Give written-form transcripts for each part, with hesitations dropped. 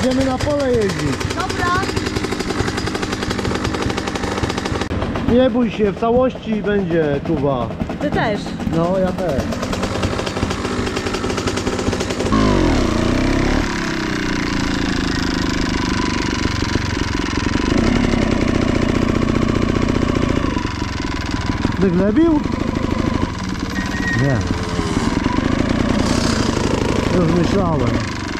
Idziemy na pole jeździć. Dobra. Nie bój się, w całości będzie, Kuba. Ty też. No, ja też. Wyglebił? Nie. Już myślałem.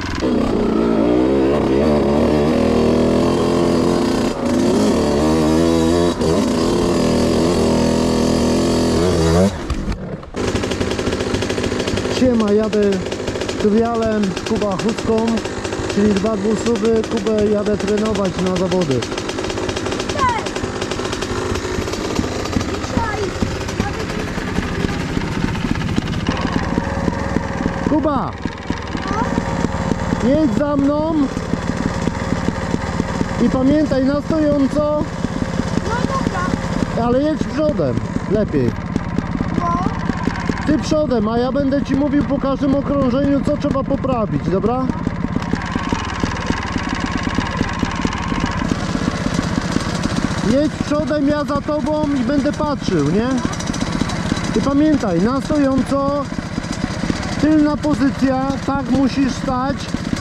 Siema, jadę trialem, Kuba chustką, czyli 2 dwusuwy. Kubę jadę trenować na zawody. Kuba! Jedź za mną i pamiętaj, na stojąco, No dobra. ale jedź przodem, lepiej. No. Ty przodem, a ja będę ci mówił po każdym okrążeniu, co trzeba poprawić, dobra? Jedź przodem, ja za tobą i będę patrzył, nie? I pamiętaj, na stojąco, tylna pozycja, tak musisz stać.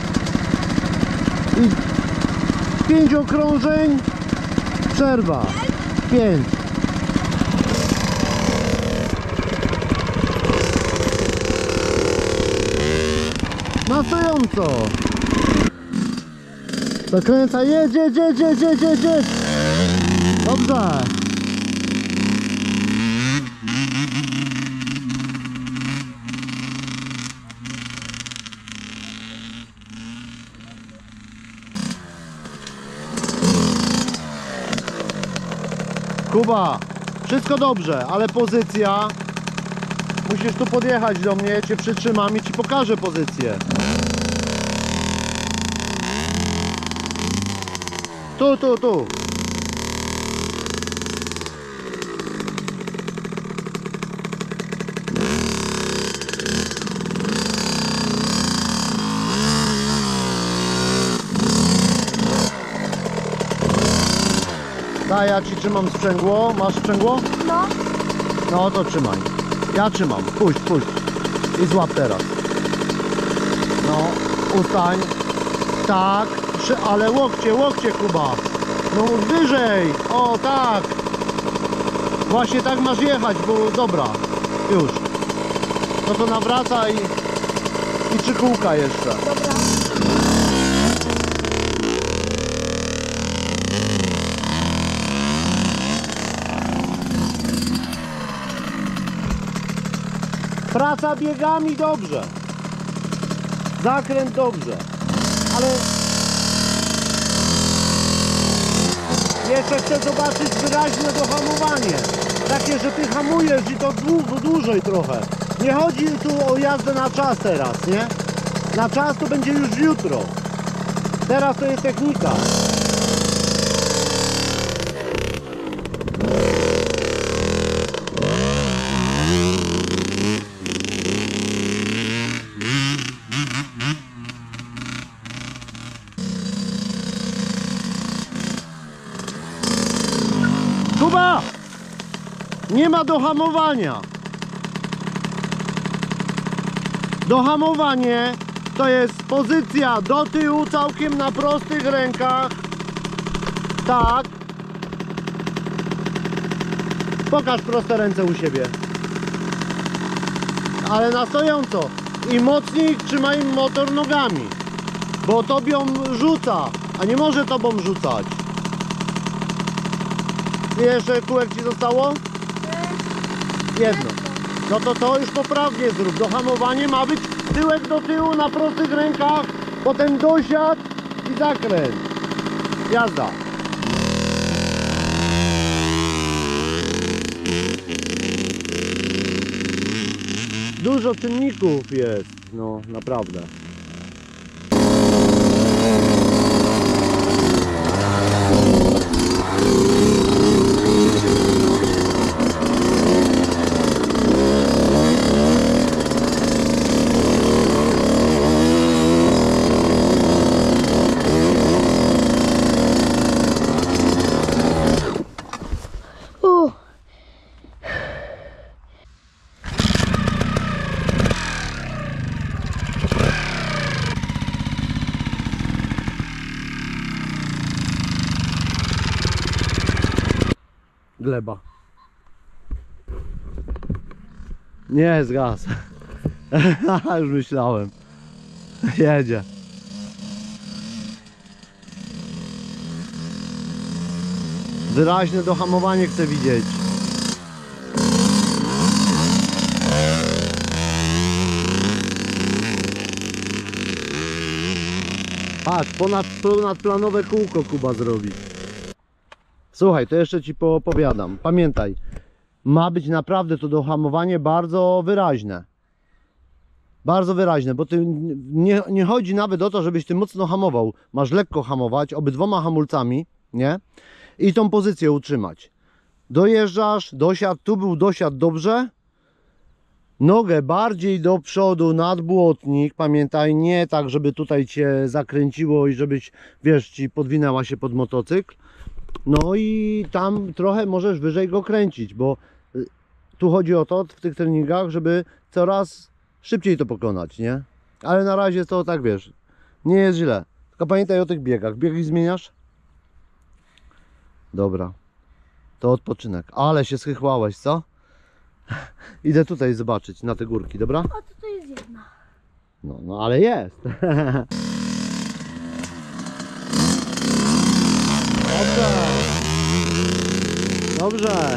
I 5 okrążeń, przerwa. 5. Na stojąco. Zakręcaj, jedź. Dobrze. Kuba, wszystko dobrze, ale pozycja. Musisz tu podjechać do mnie, cię przytrzymam i ci pokażę pozycję. Tu. Daj, ja ci trzymam sprzęgło. Masz sprzęgło? No. No to trzymaj. Ja trzymam. Puść. I złap teraz. No, ustań. Tak. Ale łokcie, Kuba. No wyżej. O, tak. Właśnie tak masz jechać, bo dobra. Już. No to nawraca i 3 kółka jeszcze. Dobra. Praca biegami dobrze. Zakręt dobrze. Ale jeszcze chcę zobaczyć wyraźne dohamowanie. Takie, że ty hamujesz i to dłużej trochę. Nie chodzi tu o jazdę na czas teraz, nie? Na czas to będzie już jutro. Teraz to jest technika. Kuba! Nie ma dohamowania. Dohamowanie to jest pozycja do tyłu całkiem na prostych rękach. Tak. Pokaż proste ręce u siebie. Ale na stojąco. I mocniej trzymaj motor nogami. Bo tobą rzuca, a nie może tobą rzucać. I jeszcze kółek ci zostało? Jedno. No to już poprawnie zrób. Dohamowanie ma być tyłek do tyłu na prostych rękach, potem dosiad i zakręt. Jazda. Dużo czynników jest, no naprawdę. gleba. Nie, zgas. Już myślałem. Jedzie. Wyraźne dohamowanie chcę widzieć. Patrz, ponadplanowe kółko Kuba zrobi. Słuchaj, to jeszcze ci poopowiadam. Pamiętaj, ma być naprawdę to dohamowanie bardzo wyraźne. Bardzo wyraźne, bo ty nie chodzi nawet o to, żebyś ty mocno hamował. Masz lekko hamować, obydwoma hamulcami, nie? I tą pozycję utrzymać. Dojeżdżasz, dosiad, tu był dosiad dobrze. Nogę bardziej do przodu nad błotnik, pamiętaj, nie tak, żeby tutaj cię zakręciło i żebyś, wiesz, ci podwinęła się pod motocykl. No i tam trochę możesz wyżej go kręcić, bo tu chodzi o to w tych treningach, żeby coraz szybciej to pokonać, nie? Ale na razie to tak, wiesz, nie jest źle. Tylko pamiętaj o tych biegach. Biegi zmieniasz? Dobra. To odpoczynek. Ale się schychłałeś, co? Idę tutaj zobaczyć na te górki, dobra? O, to jest jedna. No ale jest. Dobrze. Dobrze.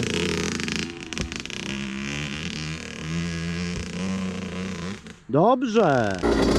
Dobrze.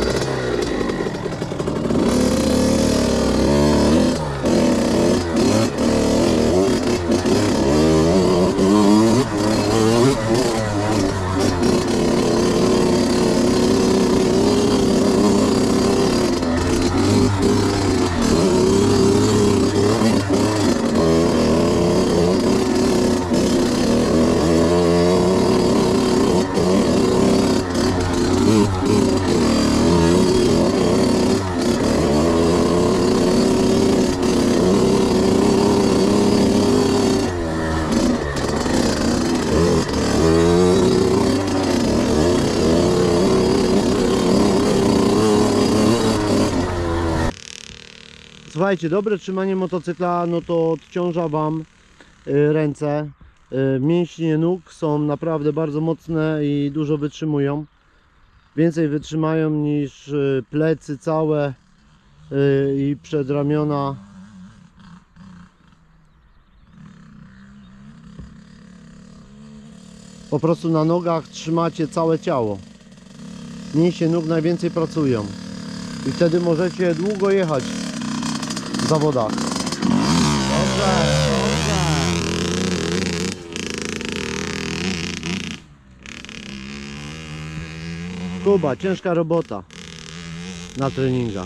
Słuchajcie, dobre trzymanie motocykla, no to odciąża Wam ręce. Mięśnie nóg są naprawdę bardzo mocne i dużo wytrzymują. Więcej wytrzymają niż plecy całe i przedramiona. Po prostu na nogach trzymacie całe ciało. Mięśnie nóg najwięcej pracują. I wtedy możecie długo jechać w zawodach. Dobrze, dobrze. Kuba, ciężka robota na treningach.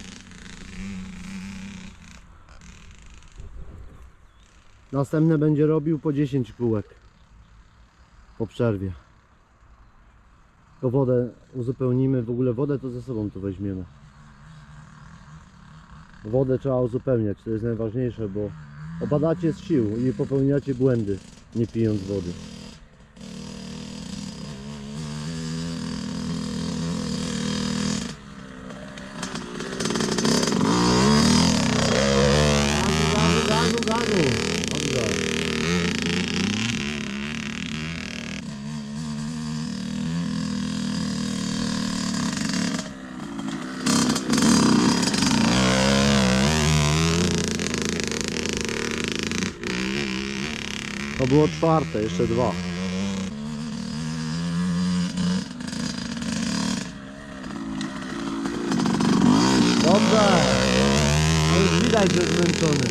Następne będzie robił po 10 kółek po przerwie. Tylko wodę uzupełnimy, w ogóle wodę to ze sobą tu weźmiemy. Wodę trzeba uzupełniać, to jest najważniejsze, bo opadacie z sił i popełniacie błędy, nie pijąc wody. Gazu, gazu, gazu. Dobrze. To było czwarte, jeszcze dwa. Dobrze. To już widać, że jest zmęczony.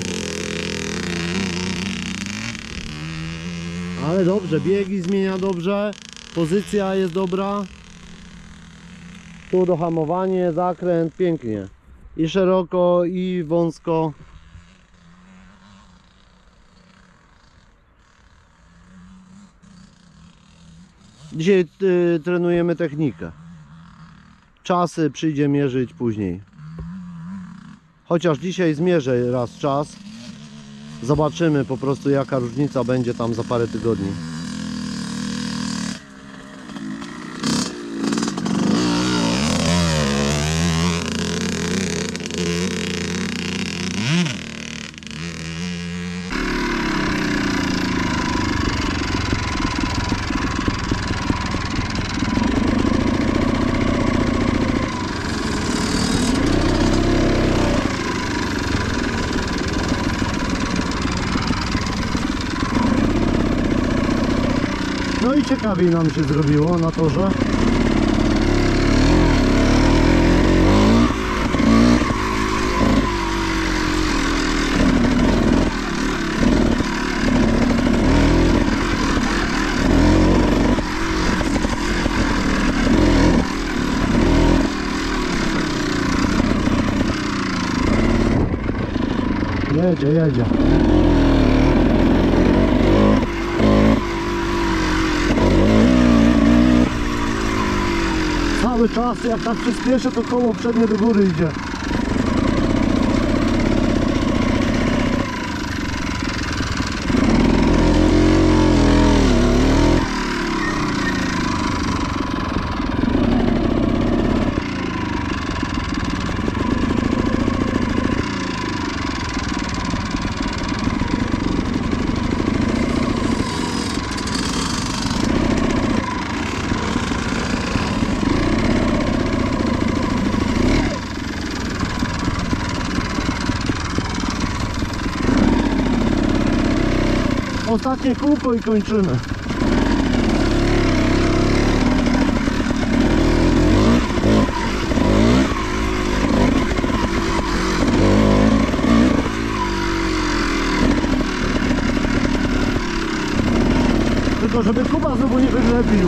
Ale dobrze, biegi zmienia dobrze. Pozycja jest dobra. Tu dohamowanie, zakręt, pięknie. I szeroko, i wąsko. Dzisiaj trenujemy technikę. Czasy przyjdzie mierzyć później. Chociaż dzisiaj zmierzę raz czas. Zobaczymy po prostu, jaka różnica będzie tam za parę tygodni. i ciekawiej nam się zrobiło na torze. Jedzie, jedzie. Cały czas jak tak przyspieszę, to koło przednie do góry idzie. Ostatnie kółko i kończymy. Tylko żeby Kuba znowu nie wyglebił.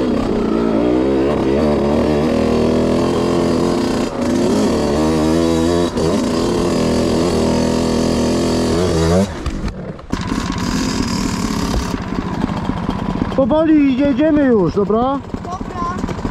Powoli jedziemy już, dobra? Dobra.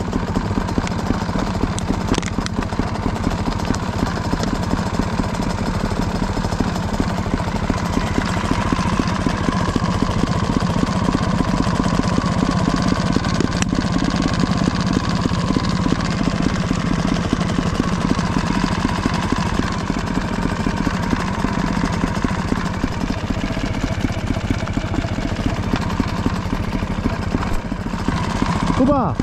Kuba!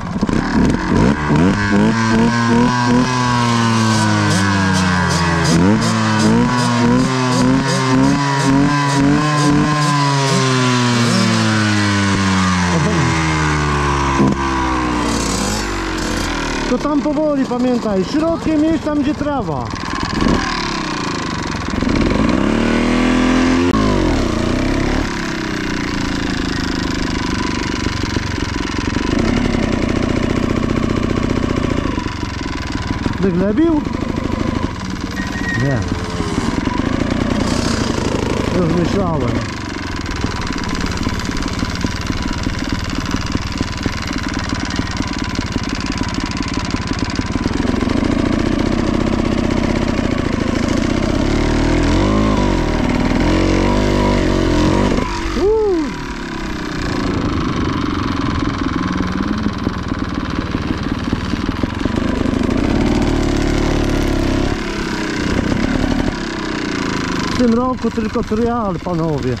To tam powoli, pamiętaj, środkiem jest tam, gdzie trawa. Wyglebił? Nie. Już myślałem. W tym roku tylko trial, panowie.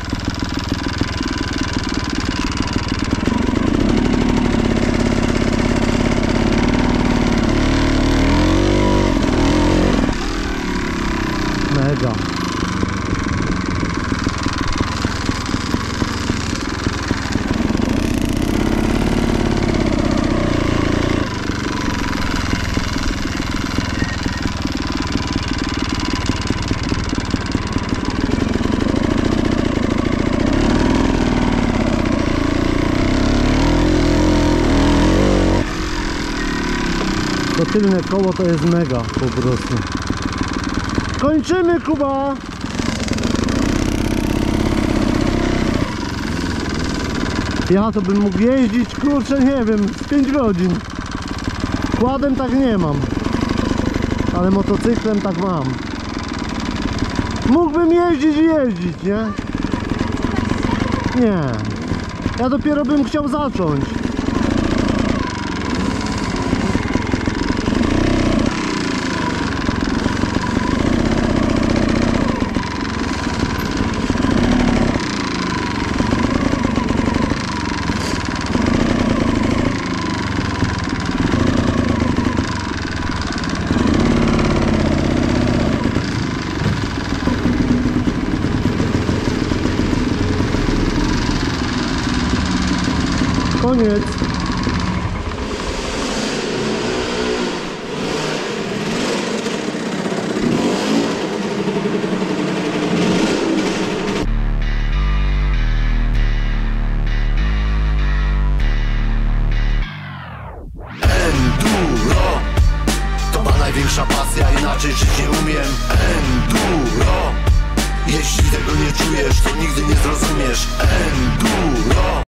Mega. To tylne koło to jest mega po prostu. Kończymy, Kuba! Ja to bym mógł jeździć, kurczę, nie wiem, z 5 godzin. Kładem tak nie mam, ale motocyklem tak mam. Mógłbym jeździć i jeździć, nie? Nie. Ja dopiero bym chciał zacząć. Koniec. Enduro to ma największa pasja, inaczej żyć nie umiem. Enduro, jeśli tego nie czujesz, to nigdy nie zrozumiesz. Enduro.